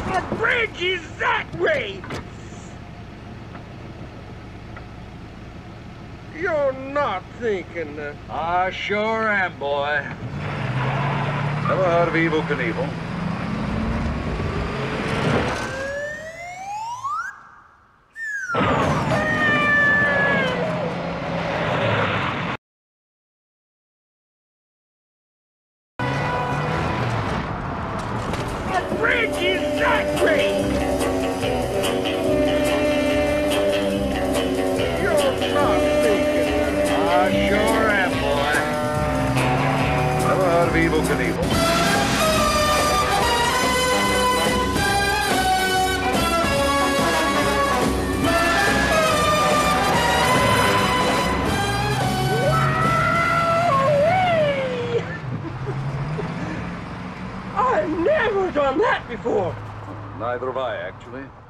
The bridge is that way! You're not thinking that... I sure am, boy. Never heard of Evel Knievel? The bridge is that way! You're not thinking that... I sure am, boy. Never heard of Evel Knievel? I've never done that before! Neither have I, actually.